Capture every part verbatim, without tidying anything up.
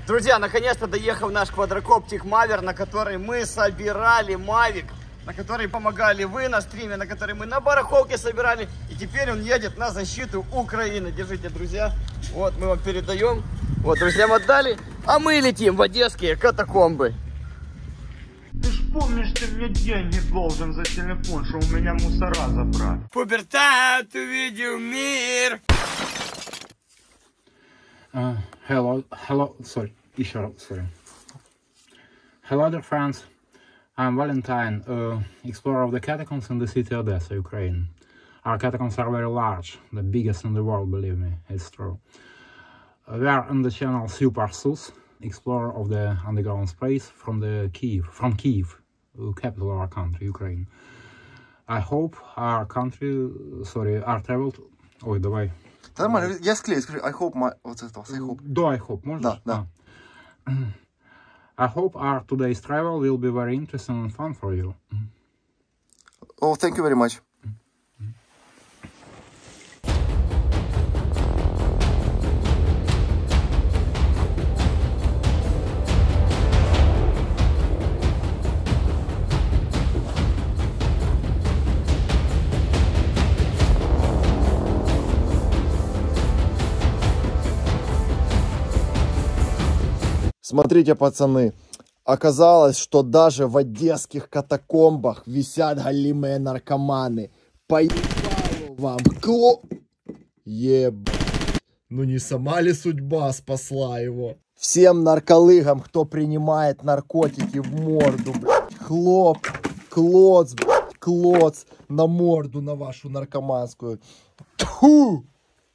Друзья, наконец-то доехал наш квадрокоптер Мавер, на который мы собирали Мавик, на который помогали вы на стриме, на который мы на барахолке собирали. И теперь он едет на защиту Украины. Держите, друзья. Вот, мы вам передаем. Вот, друзьям отдали. А мы летим в одесские катакомбы. Ты ж помнишь, ты мне деньги должен за телефон, что у меня мусора забрали. Пубертат увидел мир. Uh, hello, hello, sorry, еще раз, sorry. Hello dear friends, I'm Valentine, uh, explorer of the catacombs in the city of Odessa, Ukraine. Our catacombs are very large, the biggest in the world, believe me, it's true. Uh, we are on the channel Super Sus, explorer of the underground space from the Kiev, from Kiev, uh, capital of our country, Ukraine. I hope our country, sorry, our travel, ой, давай. Нормально, я склею, скажи, I hope my... Вот это, I hope. Do I hope, можешь? Да, да. Ah. I hope our today's travel will be very interesting and fun for you. Oh, thank you very much. Смотрите, пацаны, оказалось, что даже в одесских катакомбах висят голимые наркоманы. Поебало вам, кло... Ебать. Ну не сама ли судьба спасла его? Всем нарколыгам, кто принимает наркотики, в морду, блядь. Хлоп, клоц, блядь, клоц на морду на вашу наркоманскую. Тьфу!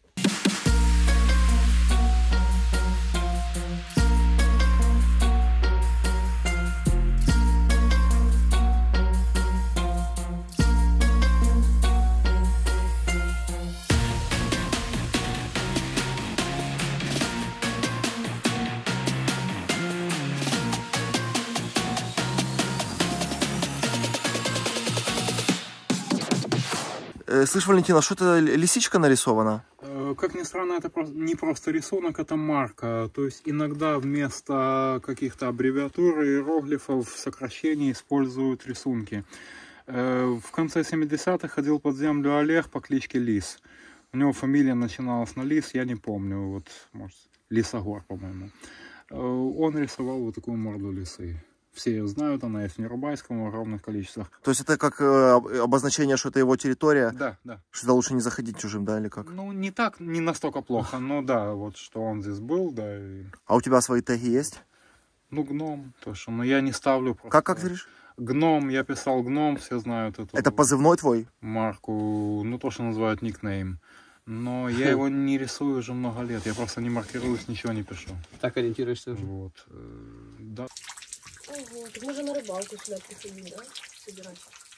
Слышь, Валентина, что это лисичка нарисована? Как ни странно, это не просто рисунок, это марка. То есть иногда вместо каких-то аббревиатур, иероглифов, сокращений используют рисунки. В конце семидесятых ходил под землю Олег по кличке Лис. У него фамилия начиналась на Лис, я не помню, вот, может, Лисогор, по-моему. Он рисовал вот такую морду лисы. Все ее знают, она есть в Нерубайском в огромных количествах. То есть это как э, обозначение, что это его территория? Да, да. Что туда лучше не заходить чужим, да, или как? Ну, не так, не настолько плохо, но да, вот что он здесь был, да. И... А у тебя свои теги есть? Ну, гном, то что, но я не ставлю просто... Как, как ты говоришь? Гном, я писал гном, все знают эту... Это позывной твой? Марку, ну, то, что называют никнейм. Но я его не рисую уже много лет, я просто не маркируюсь, ничего не пишу. Так ориентируешься уже? Вот, да. Ого, так можно на рыбалку сюда приходить, да? Собирать.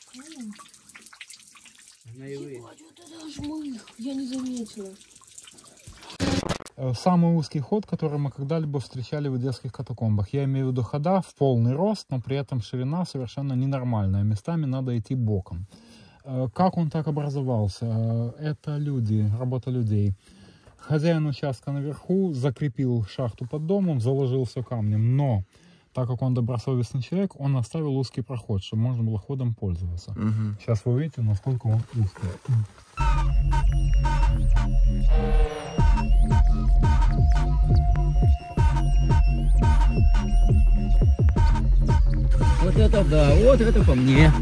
Ебать, вот это жмых, я не заметила. Самый узкий ход, который мы когда-либо встречали в одесских катакомбах. Я имею в виду хода в полный рост, но при этом ширина совершенно ненормальная. Местами надо идти боком. Как он так образовался? Это люди, работа людей. Хозяин участка наверху закрепил шахту под домом, заложил все камнем, но... Так как он добросовестный человек, он оставил узкий проход, чтобы можно было ходом пользоваться. Угу. Сейчас вы увидите, насколько он узкий. Вот это да, вот это по мне.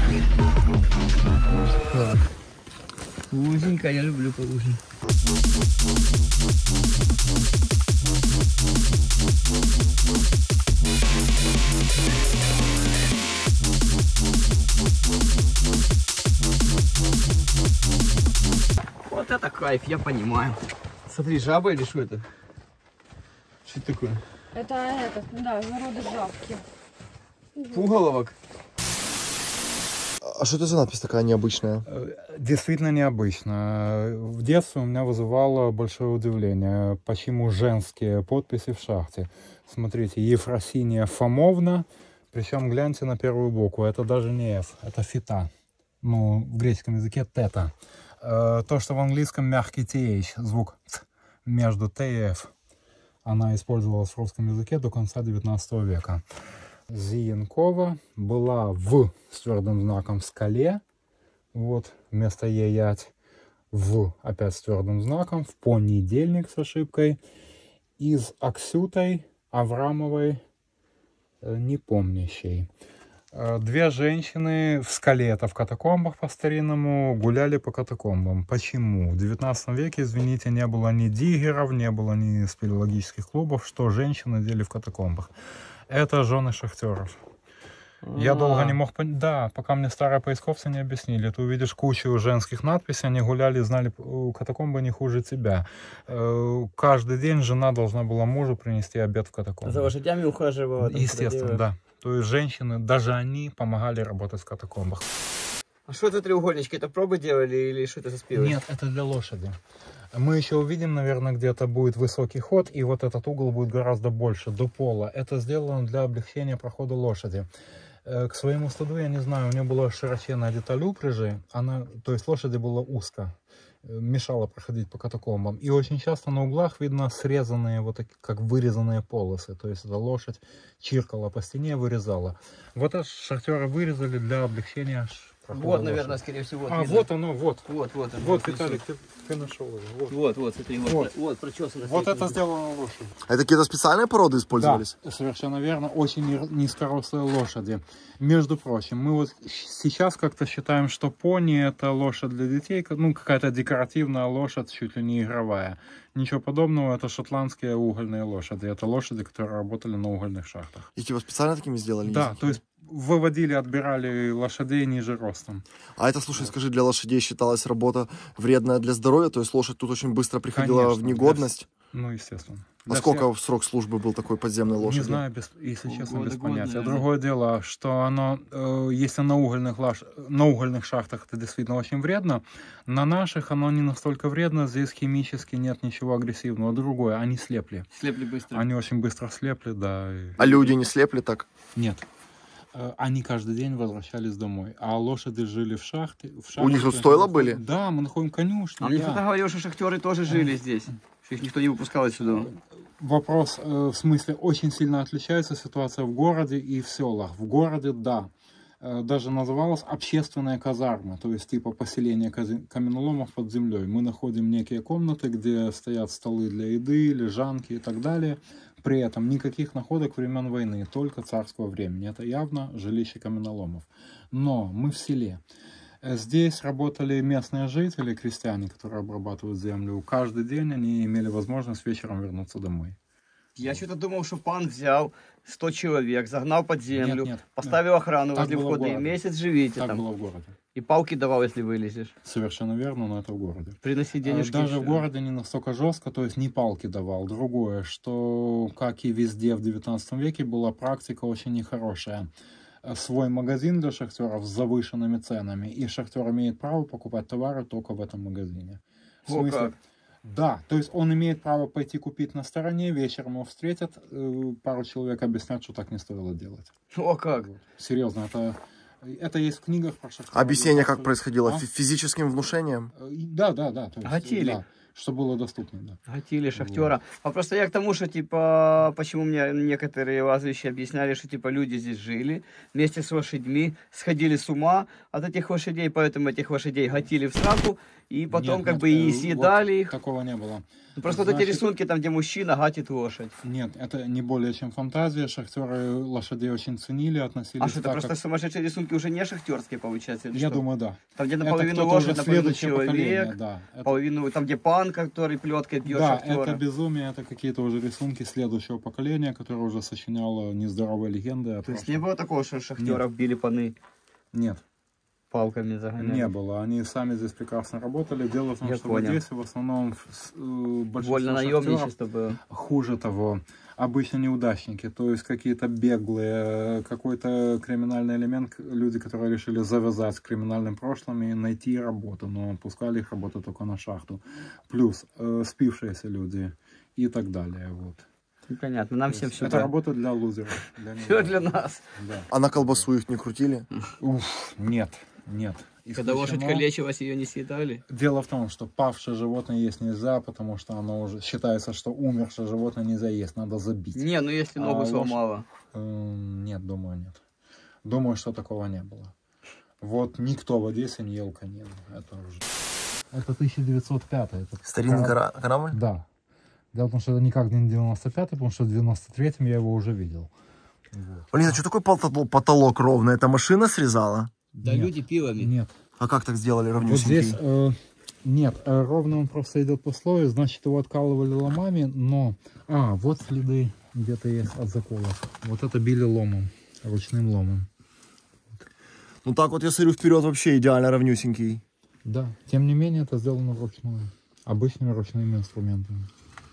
Так. Узенько, я люблю поуже. Вот это кайф, я понимаю. Смотри, жаба или что это? Что это такое? Это этот, да, народы жабки. Пуголовок. А что это за надпись такая необычная? Действительно необычно. В детстве у меня вызывало большое удивление, почему женские подписи в шахте. Смотрите, Ефросиния Фомовна, причем гляньте на первую букву, это даже не F, это фита. Ну, в греческом языке тета. То, что в английском мягкий th, звук между T и F. Она использовалась в русском языке до конца девятнадцатого века. Зиенкова была в с твердым знаком в скале, вот, вместо Е-ять, в опять с твердым знаком, в понедельник с ошибкой, из Аксютой Аврамовой непомнящей. Две женщины в скале, это в катакомбах по-старинному, гуляли по катакомбам. Почему? В девятнадцатом веке, извините, не было ни диггеров, не было ни спелеологических клубов, что женщины делали в катакомбах. Это жены шахтеров. Я долго не мог понять. Да, пока мне старые поисковцы не объяснили. Ты увидишь кучу женских надписей, они гуляли, знали катакомбы не хуже тебя. Каждый день жена должна была мужу принести обед в катакомбы. За лошадями ухаживала. Естественно, да. То есть женщины, даже они помогали работать в катакомбах. А что это треугольнички? Это пробы делали или что это за спилы? Нет, это для лошади. Мы еще увидим, наверное, где-то будет высокий ход, и вот этот угол будет гораздо больше, до пола. Это сделано для облегчения прохода лошади. К своему стыду, я не знаю, у нее была широченная деталь упряжи, она, то есть лошади было узко, мешало проходить по катакомбам. И очень часто на углах видно срезанные, вот такие, как вырезанные полосы. То есть эта лошадь чиркала по стене, вырезала. Вот это шахтеры вырезали для облегчения прохода Вот, лошади. наверное, скорее всего. А, видно. вот оно, вот. Вот, вот. Вот, Виталик, ты, ты нашел его. Вот, Вот, вот, смотри, вот, Вот. вот, прочесано. вот это сделано лошадь. Это какие-то специальные породы использовались? Да, совершенно верно. Очень ни- низкорослые лошади. Между прочим, мы вот сейчас как-то считаем, что пони это лошадь для детей, ну какая-то декоративная лошадь, чуть ли не игровая. Ничего подобного, это шотландские угольные лошади. Это лошади, которые работали на угольных шахтах. И типа специально такими сделали? Да, языки? то есть выводили, отбирали лошадей ниже ростом. А это, слушай, скажи, для лошадей считалась работа вредная для здоровья? То есть лошадь тут очень быстро приходила Конечно, в негодность? для... Ну, естественно. А Для сколько всех... срок службы был такой подземной лошади? Не знаю, без, если честно, Года, без года, понятия. наверное. Другое дело, что оно, э, если на угольных, лаш... на угольных шахтах это действительно очень вредно, на наших оно не настолько вредно, здесь химически нет ничего агрессивного. Другое, они слепли. Слепли быстро. Они очень быстро слепли, да. и- А люди не слепли так? Нет. Э, Они каждый день возвращались домой, а лошади жили в шахте. В шахте. У них тут стойла были? Да, мы находим конюшни. А мне да. кто-то говорил, что шахтеры тоже жили здесь. Что их никто не выпускал отсюда. Вопрос, э, в смысле, очень сильно отличается ситуация в городе и в селах. В городе, да, э, даже называлась общественная казарма, то есть типа поселение кази- каменоломов под землей. Мы находим некие комнаты, где стоят столы для еды, лежанки и так далее. При этом никаких находок времен войны, только царского времени. Это явно жилище каменоломов. Но мы в селе. Здесь работали местные жители, крестьяне, которые обрабатывают землю. Каждый день они имели возможность вечером вернуться домой. Я что-то думал, что пан взял сто человек, загнал под землю, Нет, нет, поставил охрану Так возле было в входа и городе. месяц живите Так там. было в городе. И палки давал, если вылезешь. Совершенно верно, но это в городе. Приноси А денежки. Даже и в всё. городе не настолько жестко, то есть не палки давал. Другое, что, как и везде в девятнадцатом веке, была практика очень нехорошая. Свой магазин для шахтеров с завышенными ценами, и шахтер имеет право покупать товары только в этом магазине. В О, смысле, как. да, то есть он имеет право пойти купить на стороне, вечером его встретят, э, пару человек объяснят, что так не стоило делать. О, как. Вот. Серьезно, это, это есть в книгах про шахтеров. Объяснение как происходило? А? Фи- Физическим внушением? Э, Да, да, да. То есть, Гатили. да, что было доступно, да. Гатили шахтера. А просто я к тому, что, типа, почему мне некоторые лазающие объясняли, что, типа, люди здесь жили, вместе с лошадьми, сходили с ума от этих лошадей, поэтому этих лошадей гатили в сраку, и потом, Нет, как нет, бы, и э, съедали вот их. Такого не было. Ну, просто вот эти Значит, рисунки, там, где мужчина гатит лошадь. Нет, это не более чем фантазия. Шахтеры лошадей очень ценили, относились А что, это так, просто как... сумасшедшие рисунки уже не шахтерские, получается? или Я что? думаю, да. Там, где Это наполовину кто-то лошадь, уже наполовину следующее поколение, человек, да. Это- половину, там, где пан, который плеткой бьет Да, шахтера. это безумие, это какие-то уже рисунки следующего поколения, которое уже сочиняло нездоровые легенды о То есть прошлом. не было такого, что шахтеров били паны Нет, палками загоняли? не было. Они сами здесь прекрасно работали. Дело в том, Я что понял. в Одессе в основном с- э, большинство Вольно шахтеров, наемничество было. хуже того, обычно неудачники, то есть какие-то беглые, какой-то криминальный элемент, люди, которые решили завязать с криминальным прошлым и найти работу, но пускали их работу только на шахту. Плюс э, спившиеся люди и так далее. Вот. Ну, понятно, нам всем Это сюда. работа для лузеров. Для Все неудачников. для нас. Да. А на колбасу их не крутили? Уф, нет, нет. Когда лошадь калечилась, ее не съедали? Дело в том, что павшее животное есть нельзя, потому что оно уже считается, что умершее животное нельзя есть, надо забить. Не, ну если ногу а сломала. Лошадь... Нет, думаю, нет. Думаю, что такого не было. Вот никто в Одессе не ел конину. Это уже... Это тысяча девятьсот пятый. Это Старинный кора... корабль? Да. Дело в том, что это никак не девяносто пятый, потому что в девяносто третьем я его уже видел. Вот. Блин, а что такой потолок ровный? Это машина срезала? Да Нет. люди пилами. Нет. А как так сделали Вот ровнюсенький? здесь... Э, нет, э, ровно он просто идет по слою, значит его откалывали ломами, но... А, вот следы где-то есть от заколов. Вот это били ломом, ручным ломом. Ну так вот я смотрю вперед вообще идеально ровнюсенький. Да, тем не менее это сделано вручную, обычными ручными инструментами.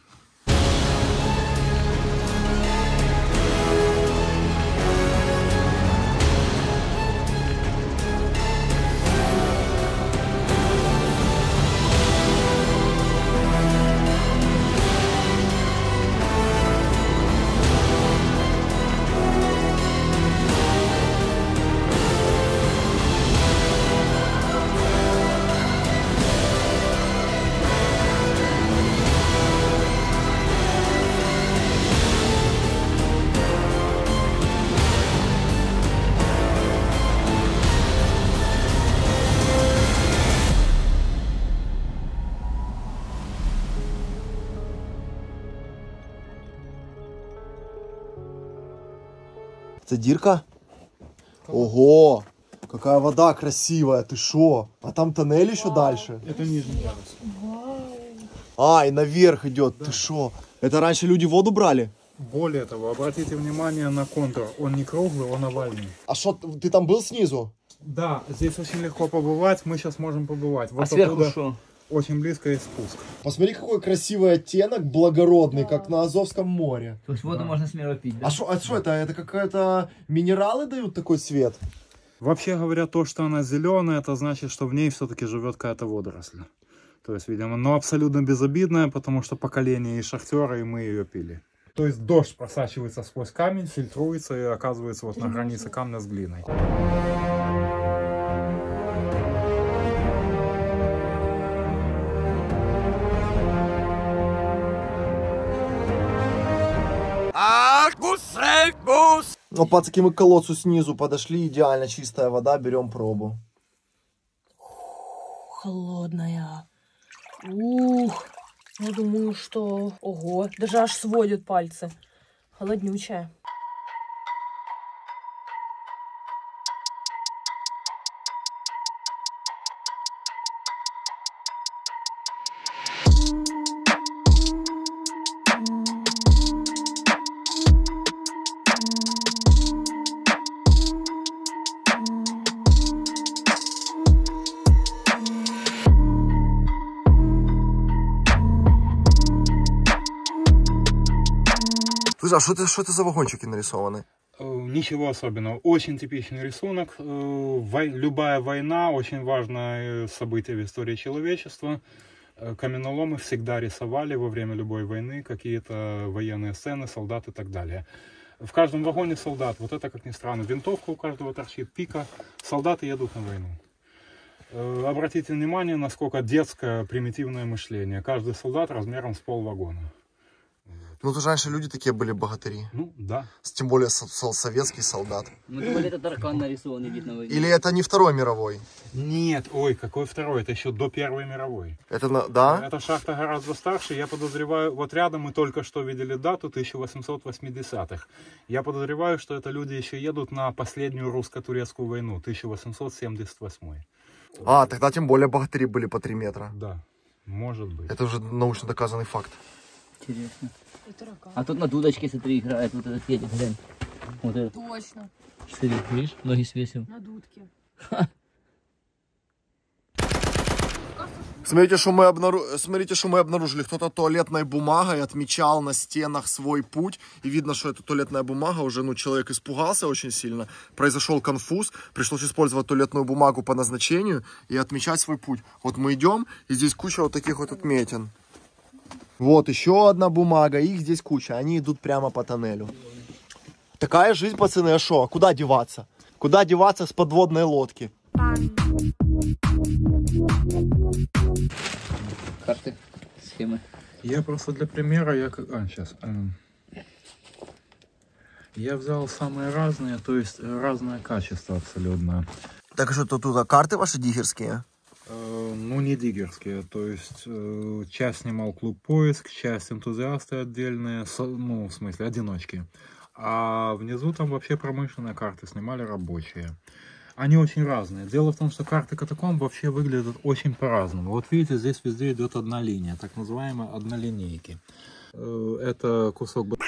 Это дирка? Ого! Какая вода красивая, ты шо? А там тоннель еще дальше? Это нижний ярус. А, и наверх идет, ты шо? Это раньше люди воду брали? Более того, обратите внимание на контур. Он не круглый, он овальный. А шо, ты там был снизу? Да, здесь очень легко побывать, мы сейчас можем побывать. Вот А сверху оттуда что? очень близко есть спуск. Посмотри, какой красивый оттенок, благородный, как на Азовском море. То есть воду можно смело пить, да? А что а шо это? Это какая-то... Минералы дают такой цвет? Вообще говоря, то, что она зеленая, это значит, что в ней все-таки живет какая-то водоросль. То есть, видимо, но абсолютно безобидная, потому что поколение и шахтера, и мы ее пили. То есть дождь просачивается сквозь камень, фильтруется и оказывается вот на границе камня с глиной. Ну, пацаки, мы к колодцу снизу подошли, идеально чистая вода, берем пробу. Холодная. Ух. Я думаю, что... Ого, даже аж сводит пальцы. Холоднючая. Слушай, а что это, что это за вагончики нарисованы? Ничего особенного. Очень типичный рисунок. Вой... Любая война очень важное событие в истории человечества. Каменоломы всегда рисовали во время любой войны какие-то военные сцены, солдат и так далее. В каждом вагоне солдат. Вот это, как ни странно, винтовка у каждого торчит, пика. Солдаты едут на войну. Обратите внимание, насколько детское примитивное мышление. Каждый солдат размером с полвагона. Ну, то же раньше люди такие были богатыри. Ну, да. Тем более со со советский солдат. Ну, думали, это таракан нарисован, не видно. Или это не Второй мировой? Нет, ой, какой второй? Это еще до Первой мировой. Это, на... да? Эта шахта гораздо старше. Я подозреваю, вот рядом мы только что видели дату тысяча восемьсот восьмидесятых. Я подозреваю, что это люди еще едут на последнюю русско-турецкую войну, тысяча восемьсот семьдесят восьмой. А, тогда тем более богатыри были по три метра. Да, может быть. Это уже научно доказанный факт. Интересно. А тут на дудочке, смотри, играет вот этот едет, глянь. Вот этот. Точно. Смотри, видишь, ноги свесил. На дудке. Смотрите, что мы, обнару... Смотрите, что мы обнаружили. Кто-то туалетной бумагой отмечал на стенах свой путь. И видно, что эта туалетная бумага уже, ну, человек испугался очень сильно. Произошел конфуз. Пришлось использовать туалетную бумагу по назначению и отмечать свой путь. Вот мы идем, и здесь куча вот таких вот отметин. Вот еще одна бумага, их здесь куча. Они идут прямо по тоннелю. Такая жизнь, пацаны, а шо? Куда деваться? Куда деваться с подводной лодки? схемы. Я просто для примера, я как... А, сейчас. эм, Я взял самые разные, то есть разное качество абсолютно. Так что тут, тут карты ваши диггерские? Э, Ну, не диггерские, то есть э, часть снимал клуб «Поиск», часть энтузиасты отдельные, со- ну, в смысле, одиночки. А внизу там вообще промышленные карты снимали рабочие. Они очень разные. Дело в том, что карты катакомб вообще выглядят очень по-разному. Вот видите, здесь везде идет одна линия, так называемые однолинейки. Э, Это кусок... б-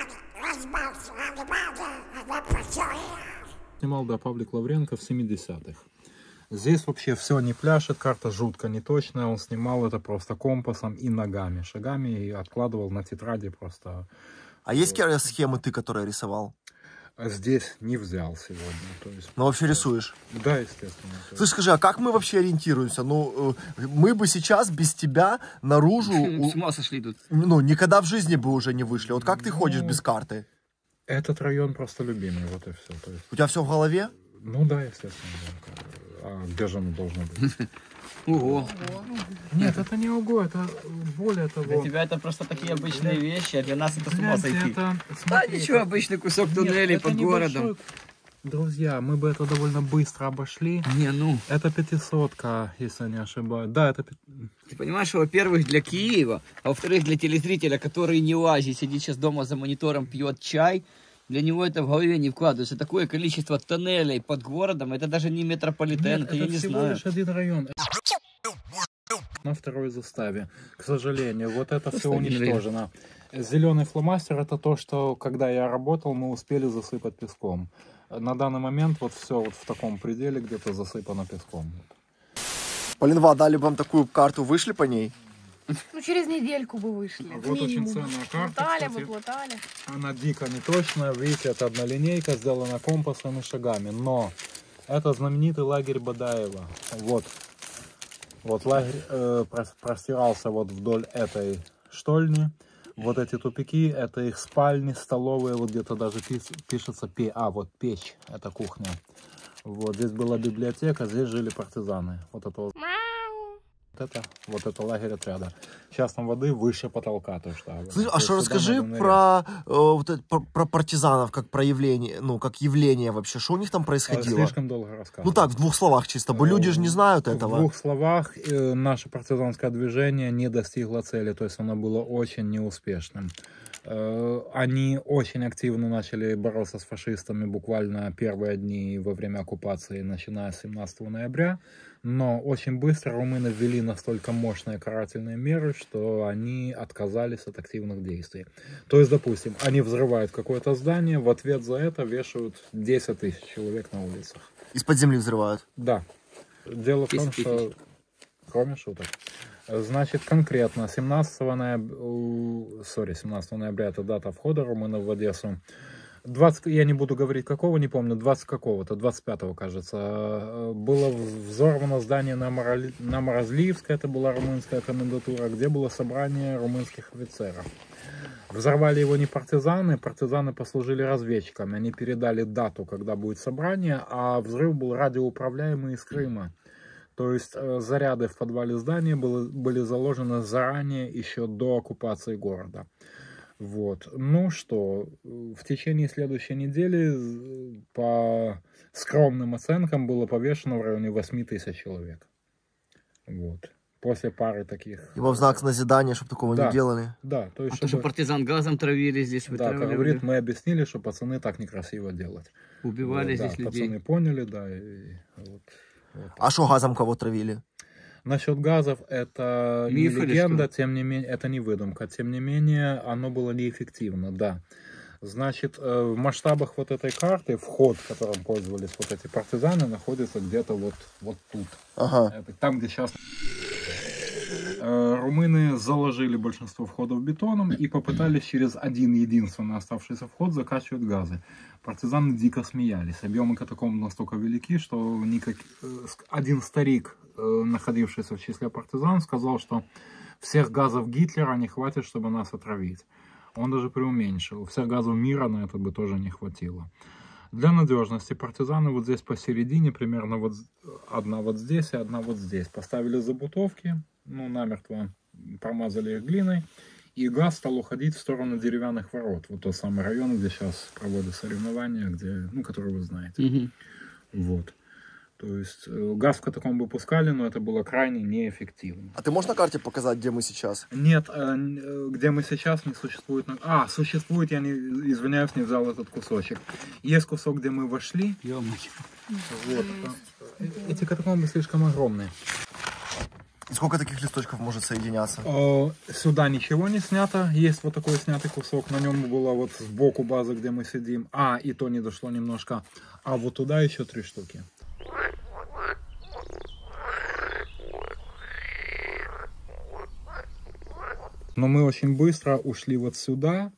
Снимал, да, Павлик Лавренко в семидесятых. Здесь вообще все не пляшет, карта жутко неточная. Он снимал это просто компасом и ногами, шагами, и откладывал на тетради просто. А есть какие схемы ты, которые рисовал? А здесь не взял сегодня. То есть, Ну, вообще рисуешь? да, естественно. то есть- Слушай, скажи, а как мы вообще ориентируемся? Ну, э, мы бы сейчас без тебя наружу, у- С ума сошли тут. ну, никогда в жизни бы уже не вышли. Вот как ты ходишь Ну, без карты? Этот район просто любимый, вот и все. То есть, У тебя все в голове? ну да, естественно. Да. А где же оно должно быть? Ого. Нет, это не ого, это более того. Для тебя это просто такие обычные вещи, а для нас это с ума Гляньте, сойти. это- Да смотри, ничего, это- обычный кусок Нет, туннелей это под небольшой- городом. Друзья, мы бы это довольно быстро обошли. Не, ну, Это пятисотка, если я не ошибаюсь. Да, это... пя- ты понимаешь, что, во-первых, для Киева, а во-вторых, для телезрителя, который не лазит, сидит сейчас дома за монитором, пьет чай, для него это в голове не вкладывается. Такое количество тоннелей под городом, это даже не метрополитен, Нет, это я это не всего знаю. лишь один район. На второй заставе. К сожалению, вот это все Просто один уничтожено. Зеленый фломастер — это то, что, когда я работал, мы успели засыпать песком. На данный момент вот все вот в таком пределе где-то засыпано песком. Полинва, дали бы вам такую карту, вышли по ней? Ну, через недельку бы вышли. Вот очень ценная карта, Платали кстати. бы, платали. Она дико неточная, видите, это однолинейка, сделана компасом и шагами, но это знаменитый лагерь Бадаева. Вот, вот лагерь э, прос- простирался вот вдоль этой штольни. Вот эти тупики, это их спальни, столовые, вот где-то даже пис- пишется пе, а вот печь, это кухня. Вот здесь была библиотека, здесь жили партизаны. Вот это вот. Вот это, вот это лагерь отряда. Сейчас там воды выше потолка. То, что, Слушай, то а есть что сюда расскажи надо нырять. про, э, вот это, про, про партизанов как проявление, ну, как явление вообще, что у них там А, происходило? Слишком долго рассказывать. Ну так, в двух словах чисто, бо люди же не знают В этого. двух словах, э, наше партизанское движение не достигло цели, то есть оно было очень неуспешным. Э, Они очень активно начали бороться с фашистами буквально первые дни во время оккупации, начиная с семнадцатого ноября, но очень быстро румыны ввели настолько мощные карательные меры, что они отказались от активных действий. То есть, допустим, они взрывают какое-то здание, в ответ за это вешают десять тысяч человек на улицах. Из-под земли взрывают. Да. Дело в том, десять что... тысяч. Кроме шуток. Значит, конкретно семнадцатого ноября... Сори, семнадцатого ноября это дата входа румынов в Одессу. двадцать, я не буду говорить какого, не помню, двадцать какого-то, двадцать пятого, кажется, было взорвано здание на, Морали... на Морозливской, это была румынская комендатура, где было собрание румынских офицеров. Взорвали его не партизаны, партизаны послужили разведчиками, они передали дату, когда будет собрание, а взрыв был радиоуправляемый из Крыма. То есть э, заряды в подвале здания были, были заложены заранее, еще до оккупации города. Вот. Ну что, в течение следующей недели э, по скромным оценкам было повешено в районе восемь тысяч человек. Вот. После пары таких... Его в знак назидания, чтобы такого Да. не делали. Да, то есть... А то, что чтобы- партизан газом травили здесь, Да, как вытравливали, говорит, мы объяснили, что пацаны так некрасиво делать. убивали Вот, да, здесь людей. пацаны поняли, да. И, вот, вот. А что газом кого травили? Насчет газов это Миф не или легенда, что? тем не менее, это не выдумка. Тем не менее, оно было неэффективно, да. Значит, э, в масштабах вот этой карты вход, которым пользовались вот эти партизаны, находится где-то вот, вот тут. Ага. Это там, где сейчас... Э, Румыны заложили большинство входов бетоном и попытались через один единственный оставшийся вход закачивать газы. Партизаны дико смеялись. Объемы катакомб настолько велики, что никак... э, один старик, э, находившийся в числе партизан, сказал, что всех газов Гитлера не хватит, чтобы нас отравить. Он даже преуменьшил. Всех газов мира на это бы тоже не хватило. Для надежности партизаны вот здесь посередине, примерно вот одна вот здесь и одна вот здесь, поставили забутовки, ну, намертво промазали их глиной, и газ стал уходить в сторону деревянных ворот. Вот тот самый район, где сейчас проводят соревнования, где, ну, который вы знаете. Угу. Вот. То есть газ в катакомбы пускали, но это было крайне неэффективно. А ты можешь на карте показать, где мы сейчас? Нет, где мы сейчас, не существует. А, существует, я не, извиняюсь, не взял этот кусочек. Есть кусок, где мы вошли. Вот. Эти катакомбы слишком огромные. И сколько таких листочков может соединяться? Сюда ничего не снято. Есть вот такой снятый кусок. На нем было вот сбоку базы, где мы сидим. А, и то не дошло немножко. А вот туда еще три штуки. Но мы очень быстро ушли вот сюда,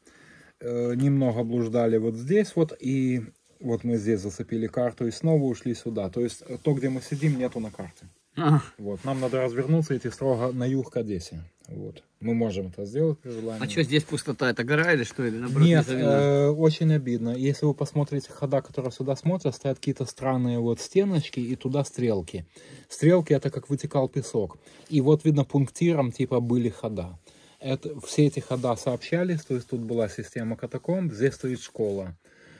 э, немного блуждали вот здесь вот, и вот мы здесь зацепили карту и снова ушли сюда. То есть то, где мы сидим, нету на карте. А. Вот. Нам надо развернуться и идти строго на юг к Одессе. Вот. Мы можем это сделать при желании. А что здесь пустота? Это гора или что? Или наоборот, Нет, э, очень обидно. Если вы посмотрите хода, которые сюда смотрят, стоят какие-то странные вот стеночки и туда стрелки. Стрелки — это как вытекал песок. И вот видно пунктиром типа были хода. Это, все эти хода сообщались, то есть тут была система катакомб, здесь стоит школа.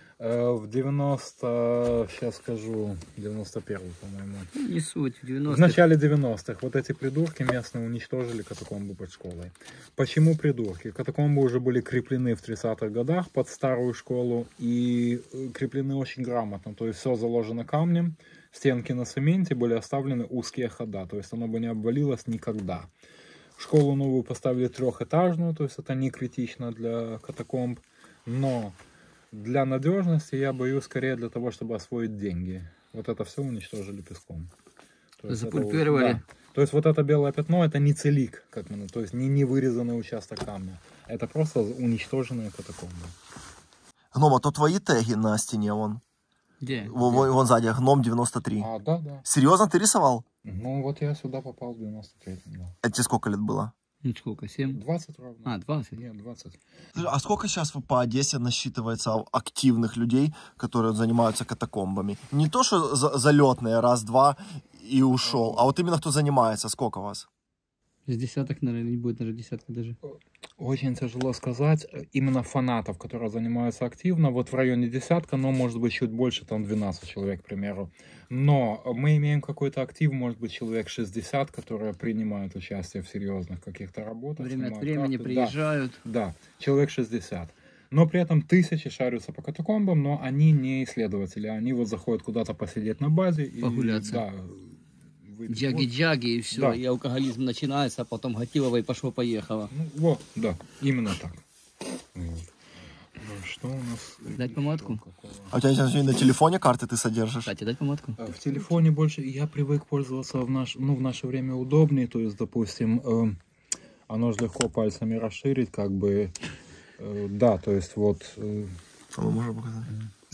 Э, в девяносто, сейчас скажу, девяносто первый, по-моему. Не суть, в девяностых. В начале девяностых вот эти придурки местные уничтожили катакомбы под школой. Почему придурки? Катакомбы уже были креплены в тридцатых годах под старую школу и креплены очень грамотно. То есть все заложено камнем, стенки на цементе, были оставлены узкие хода. То есть оно бы не обвалилось никогда. Школу новую поставили трехэтажную, то есть это не критично для катакомб. Но для надежности я боюсь скорее для того, чтобы освоить деньги. Вот это все уничтожили песком. Запульпировали. Да. То есть вот это белое пятно, это не целик, как мы, то есть не, не вырезанный участок камня. Это просто уничтоженные катакомбы. Гном, а то твои теги на стене вон. Где? Вон, вон, вон сзади, гном девяносто три. А, да, да. Серьезно, ты рисовал? Ну вот я сюда попал в девяносто третьем, да. Это тебе сколько лет было? Ну сколько, семь? двадцать ровно. А, двадцать? Нет, двадцать. А сколько сейчас по Одессе насчитывается активных людей, которые занимаются катакомбами? Не то, что за залетные, раз-два и ушел, а вот именно кто занимается, сколько вас? С десяток, наверное, не будет даже десятка даже. Очень тяжело сказать. Именно фанатов, которые занимаются активно, вот в районе десятка, но может быть чуть больше, там двенадцать человек, к примеру. Но мы имеем какой-то актив, может быть человек шестьдесят, которые принимают участие в серьезных каких-то работах. Время от снимают времени карты. приезжают. Да, да, человек шестьдесят. Но при этом тысячи шарятся по катакомбам, но они не исследователи. Они вот заходят куда-то посидеть на базе. Погуляться. И, да, Джаги-джаги и все, Да. и алкоголизм начинается, а потом Гатилова и пошло-поехало. Ну, вот, да, именно так. Вот. Ну, что у нас? Дать помадку? А у тебя сегодня на телефоне карты ты содержишь? Кстати, дать помадку? В телефоне больше я привык пользоваться в, наш, ну, в наше время удобнее, то есть, допустим, э, оно же легко пальцами расширить, как бы, э, да, то есть вот... Э, А мы можем показать?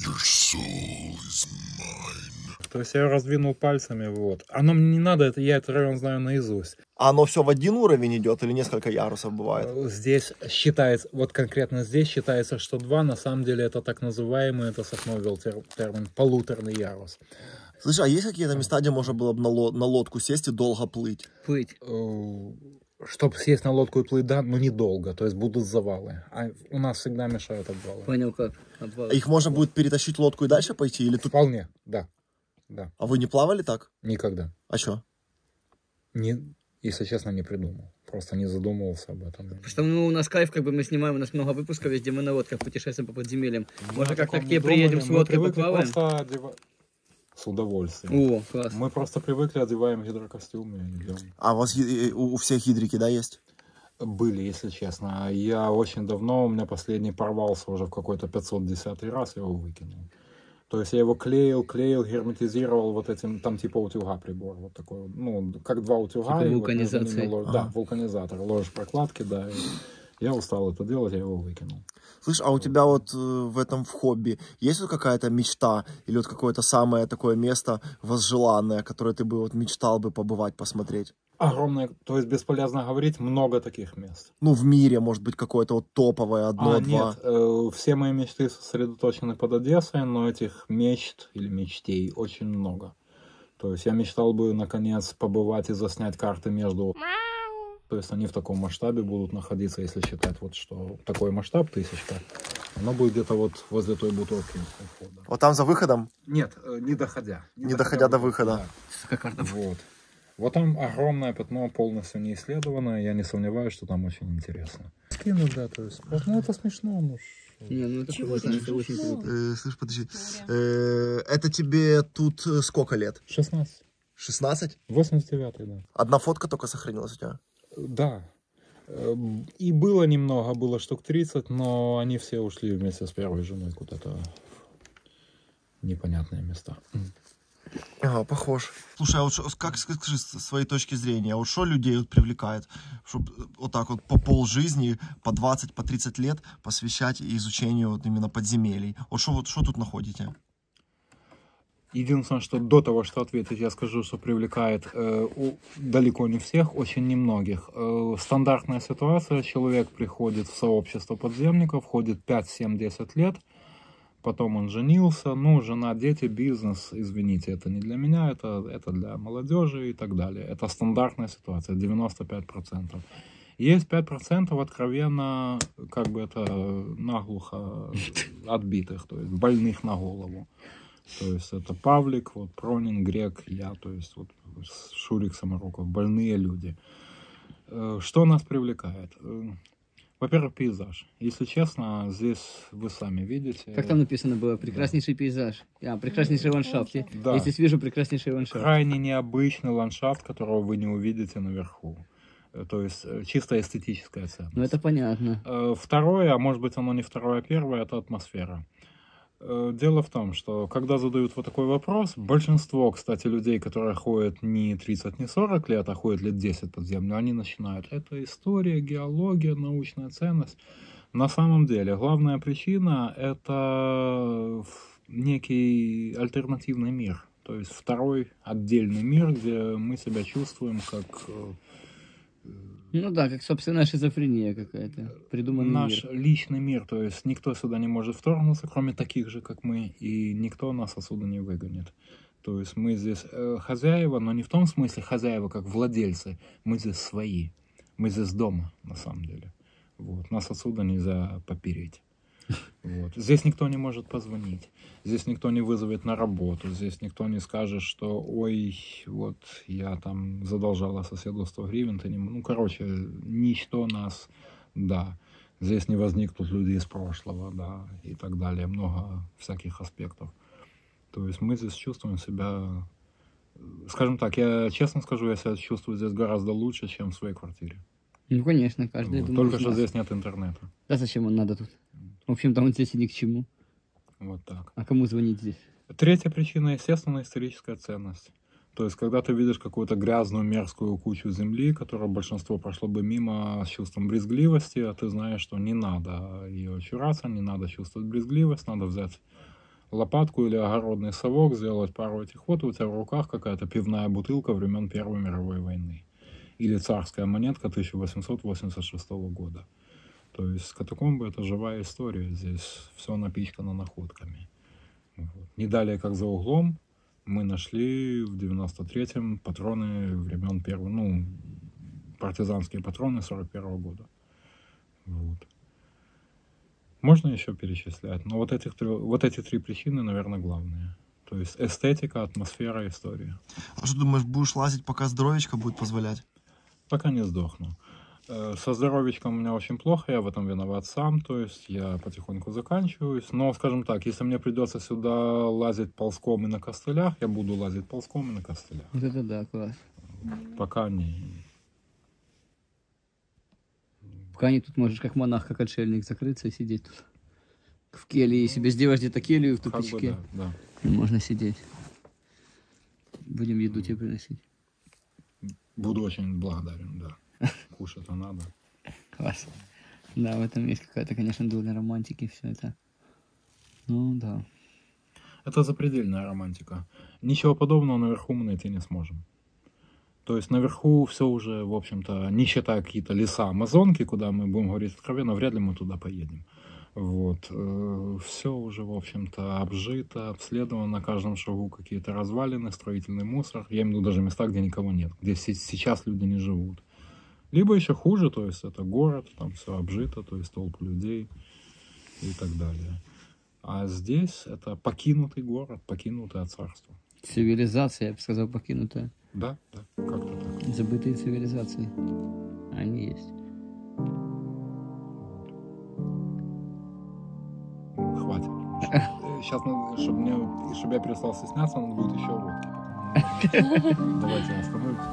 то есть я раздвинул пальцами, вот. Оно мне не надо, это, я этот район знаю наизусть. А оно все в один уровень идет или несколько ярусов бывает? Здесь считается, вот конкретно здесь считается, что два, на самом деле это так называемый, это Сахно ввел термин, полуторный ярус. Слушай, а есть какие-то места, где можно было бы на, лод, на лодку сесть и долго плыть? Плыть. Чтобы сесть на лодку и плыть, да, но недолго, то есть будут завалы. А у нас всегда мешают обвалы. Понял как? Обвал. А их можно будет перетащить лодку и дальше пойти? Или тут... Вполне, да. Да. А вы не плавали так? Никогда. А что? Не, если честно, не придумал. Просто не задумывался об этом. Потому что ну, у нас кайф, как бы мы снимаем, у нас много выпусков, везде мы на лодках путешествуем по подземельям. Может, как-то к тебе приедем с лодкой поплаваем? Одева... С удовольствием. О, класс. Мы просто привыкли, одеваем гидрокостюмы и идем. А у вас ги- у у всех гидрики, да, есть? Были, если честно. Я очень давно, у меня последний порвался уже в какой-то пятьсот десятый раз, я его выкинул. То есть я его клеил, клеил, герметизировал вот этим, там типа утюга прибор, вот такой, ну, как два утюга. Типа и вулканизации. Вот между ними лож- Ага. Да, вулканизатор, ложишь прокладки, да. И я устал это делать, я его выкинул. Слышь, а у тебя вот э, в этом в хобби есть вот какая-то мечта или вот какое-то самое такое место возжеланное, которое ты бы вот мечтал бы побывать, посмотреть? Огромное, то есть бесполезно говорить, много таких мест. Ну, в мире, может быть, какое-то вот топовое, одно, А, два. нет, э, все мои мечты сосредоточены под Одессой, но этих мечт или мечтей очень много. То есть я мечтал бы, наконец, побывать и заснять карты между То есть они в таком масштабе будут находиться, если считать, вот что такой масштаб тысячка, оно будет где-то вот возле той бутылки у входа. Вот там за выходом? Нет, не доходя. Не, не доходя, доходя до выхода. Да. Вот. Вот там огромное пятно, полностью не исследованное. Я не сомневаюсь, что там очень интересно. Скину, да, то есть. Ну, это смешно, ну. Не, ну это чего это очень круто. Э, слышь, подожди. Э, это тебе тут сколько лет? шестнадцать. шестнадцать? восемьдесят девятый, да. Одна фотка только сохранилась у тебя? Да. И было немного, было штук тридцать, но они все ушли вместе с первой женой куда-то в непонятные места. Ага, похож. Слушай, а вот шо, как, скажи, с своей точки зрения, а вот что людей вот привлекает, чтобы вот так вот по полжизни, по двадцать, по тридцать лет посвящать изучению вот именно подземелий? Вот что вот, что тут находите? Единственное, что до того, что ответить, я скажу, что привлекает э, у, далеко не всех, очень немногих. Э, стандартная ситуация, человек приходит в сообщество подземников, ходит пять, семь, десять лет, потом он женился, ну, жена, дети, бизнес, извините, это не для меня, это, это для молодежи и так далее. Это стандартная ситуация, девяносто пять процентов. Есть пять процентов откровенно, как бы это, наглухо отбитых, то есть больных на голову. То есть это Павлик, вот Пронин, Грек, я, то есть вот Шурик Саморуков, больные люди. Что нас привлекает? Во-первых, пейзаж. Если честно, здесь вы сами видите. Как там написано было? Прекраснейший да. пейзаж. А, прекраснейший ландшафт. Да. Я здесь вижу прекраснейший ландшафт. Крайне необычный ландшафт, которого вы не увидите наверху. То есть чисто эстетическая ценность. Ну это понятно. Второе, а может быть оно не второе, а первое, это атмосфера. Дело в том, что когда задают вот такой вопрос, большинство, кстати, людей, которые ходят не тридцать, не сорок лет, а ходят лет десять под землю, они начинают. Это история, геология, научная ценность. На самом деле, главная причина – это некий альтернативный мир. То есть второй отдельный мир, где мы себя чувствуем как... Ну да, как собственная шизофрения какая-то, придуманный Наш мир. личный мир, то есть никто сюда не может вторгнуться, кроме таких же, как мы, и никто нас отсюда не выгонит. То есть мы здесь э, хозяева, но не в том смысле хозяева, как владельцы, мы здесь свои, мы здесь дома, на самом деле. Вот. Нас отсюда нельзя попереть. Вот. Здесь никто не может позвонить, здесь никто не вызовет на работу, здесь никто не скажет, что ой, вот я там задолжала соседу сто гривен, ты не... ну короче, ничто нас, да, здесь не возникнут люди из прошлого, да, и так далее, много всяких аспектов. То есть мы здесь чувствуем себя, скажем так, я честно скажу, я себя чувствую здесь гораздо лучше, чем в своей квартире. Ну конечно, каждый Вот. думает. Только что здесь нет интернета. Да зачем он надо тут? В общем-то, он здесь и ни к чему. Вот так. А кому звонить здесь? Третья причина, естественно, историческая ценность. То есть, когда ты видишь какую-то грязную, мерзкую кучу земли, которую большинство прошло бы мимо с чувством брезгливости, а ты знаешь, что не надо ее чураться, не надо чувствовать брезгливость, надо взять лопатку или огородный совок, сделать пару этих вот, у тебя в руках какая-то пивная бутылка времен Первой мировой войны. Или царская монетка тысяча восемьсот восемьдесят шестого года. То есть катакомбы — это живая история, здесь все напичкано находками. Вот. Не далее, как за углом, мы нашли в девяносто третьем патроны времен первого, ну, партизанские патроны сорок первого года. Вот. Можно еще перечислять, но вот, этих, вот эти три причины, наверное, главные. То есть эстетика, атмосфера, история. А что думаешь, будешь лазить, пока здоровечко будет позволять? Пока не сдохну. Со здоровьечком у меня очень плохо, я в этом виноват сам, то есть я потихоньку заканчиваюсь. Но, скажем так, если мне придется сюда лазить ползком и на костылях, я буду лазить ползком и на костылях. Вот это да, класс. Пока не... Пока не тут можешь как монах, как отшельник закрыться и сидеть тут. В келье, и себе сделать где-то келью в тупичке. Как бы, да, да. И можно сидеть. Будем еду тебе приносить. Буду очень благодарен, да. Кушать-то надо. Класс. Да, в этом есть какая-то, конечно, доля романтики, все это. Ну, да. Это запредельная романтика. Ничего подобного наверху мы найти не сможем. То есть наверху все уже, в общем-то, не считая какие-то леса Амазонки, куда мы будем говорить откровенно, вряд ли мы туда поедем. Вот. Все уже, в общем-то, обжито, обследовано, на каждом шагу какие-то развалины, строительный мусор. Я имею в виду даже места, где никого нет, где сейчас люди не живут. Либо еще хуже, то есть это город, там все обжито, то есть толпы людей и так далее. А здесь это покинутый город, покинутое царство. Цивилизация, я бы сказал, покинутая. Да, да, как-то так. Забытые цивилизации. Они есть. Хватит. Сейчас, чтобы, мне, чтобы я перестал стесняться, надо будет еще водки. Давайте остановимся.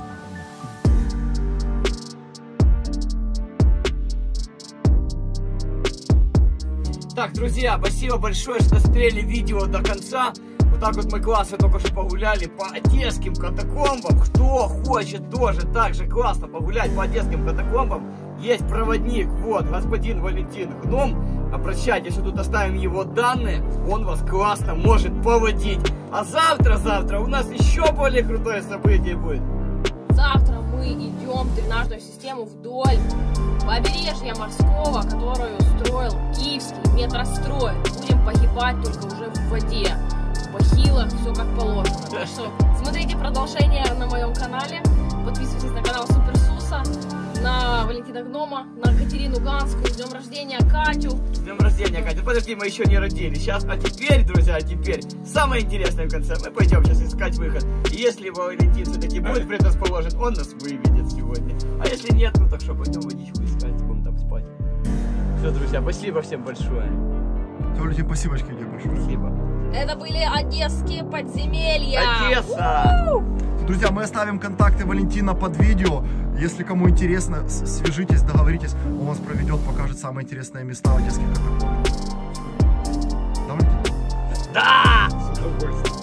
Так, друзья, спасибо большое, что смотрели видео до конца. Вот так вот мы классно только что погуляли по одесским катакомбам. Кто хочет тоже так же классно погулять по одесским катакомбам, есть проводник, вот, господин Валентин Гном. Обращайтесь, тут оставим его данные, он вас классно может поводить. А завтра-завтра у нас еще более крутое событие будет. Завтра мы идем в дренажную систему вдоль побережья морского, которую строил киевский метрострой. Будем погибать только уже в воде. В бахилах, все как положено. Так что смотрите продолжение на моем канале. Подписывайтесь на канал Суперсуса, на Валентина Гнома, на Катерину Ганскую. С днем рождения Катю. С днем рождения, Катя. Подожди, мы еще не родились. Сейчас, а теперь, друзья, а теперь самое интересное в конце. Мы пойдем сейчас искать выход. И если Валентин все-таки будет предрасположен, он нас выведет сегодня. А если нет, ну так что, пойдем водичку искать, будем там спать. Все, друзья, спасибо всем большое. Валентин, спасибо тебе большое. Спасибо. Это были одесские подземелья. Одесса! Друзья, мы оставим контакты Валентина под видео. Если кому интересно, свяжитесь, договоритесь. Он вас проведет, покажет самые интересные места в одесских катакомбах. Да, Валентин? Да! С удовольствием.